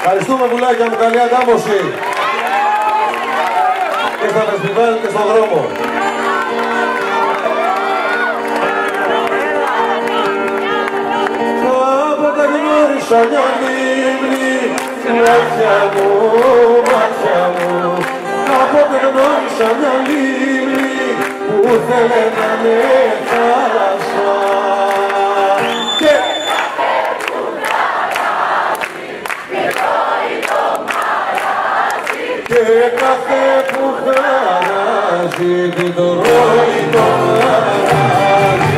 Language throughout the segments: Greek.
Ευχαριστούμε πουλάκια μου, καλή αντάμωση. Και στα φεστιβάλ και στον δρόμο. Κάποτε γνώρισα μια λίμνη, μάτια μου, μάτια μου. Κάποτε γνώρισα μια λίμνη που θέλε να είναι θάλασσα. Και κάθε που χαράζει την τρώει το μαράζι.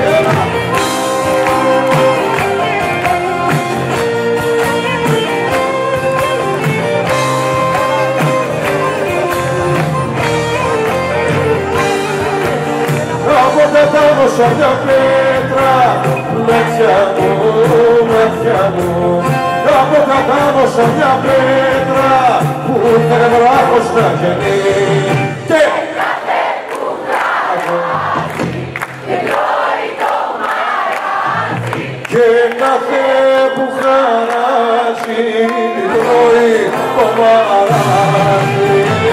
Κάποτε τάβωσα μια πέτρα, μάτια μου, μάτια μου. Κάποτε τάβωσα μια πέτρα που ήρθε βράχος να γεννεί. Και κάθε που χαράζει την τρώει το μαράζι. Και κάθε που χαράζει την τρώει το μαράζι.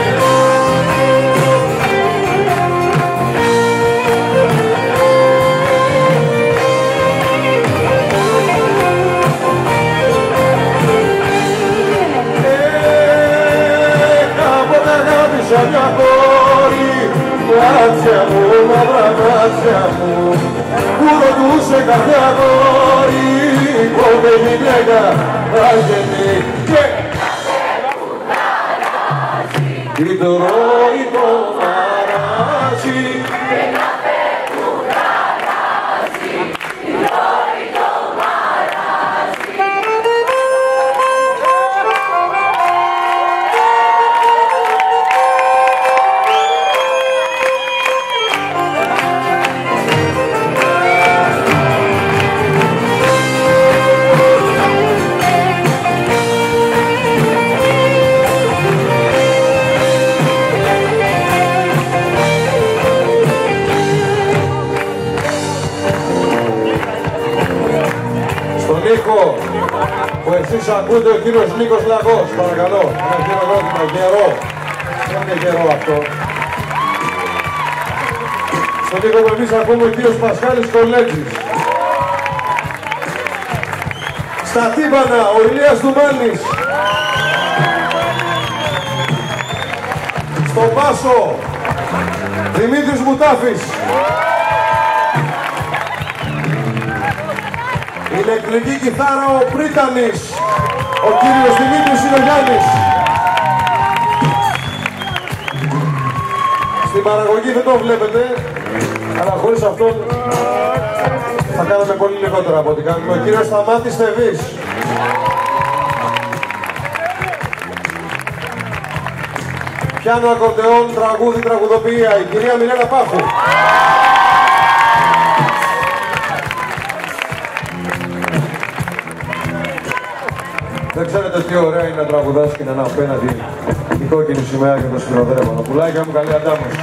Μια κόρη, μάτια μου, μαύρα μάτια μου, που ρωτούσε κάθε αγόρι, πότε γυναίκα θα γεννεί. Και κάθε που χαράζει την τρώει το μαράζι. Και κάθε που χαράζει την τρώει το μαράζι. Νίκο, που εσείς ακούτε, ο κύριος Νίκος Λαγός, παρακαλώ. Ένα χειροκρότημα, καιρό. Δεν είναι καιρό αυτό. Στον Νίκο που εμείς ακούμε, ο κύριος Πασχάλης Κολέτζης. Στα τύμπανα, ο Ηλίας Δουμάνης. Στον Πάσο, Δημήτρης Μουτάφης. Ηλεκτρική κιθάρα ο Πρίτανης, ο κύριος Δημήτρης Ηλογιάννης. Στην παραγωγή δεν το βλέπετε, αλλά χωρίς αυτόν θα κάνουμε πολύ λιγότερα από ό,τι κάνουμε. Ο κύριος Σταμάτης Θεβής. Πιάνο ακορντεόν, τραγούδι, τραγουδοποιία, η κυρία Μιλένα Πάχου. Δεν ξέρετε τι ωραία είναι να τραγουδάς και να είναι απέναντι η κόκκινη σημαία και το σφυροδρέπανο. Πουλάκια μου, καλή αντάμωση.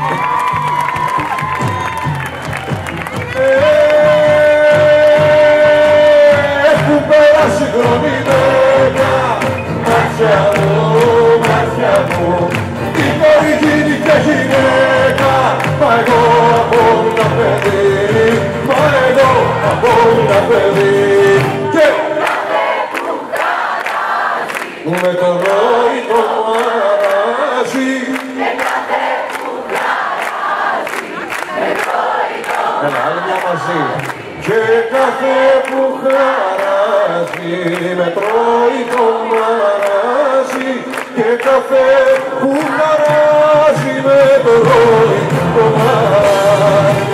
Έχουν περάσει χρονίδεκα, μάτια μου, μάτια μου. Η κόρη γίνει και γυναίκα, μα εγώ από ένα παιδί, μα εγώ από ένα παιδί. Με το ρόι το μαράζι. Και κάθε που χαράζει με τρώει το μαράζι. Και κάθε που χαράζει με τρώει το μαράζι. Και κάθε που χαράζει με τρώει το μαράζι.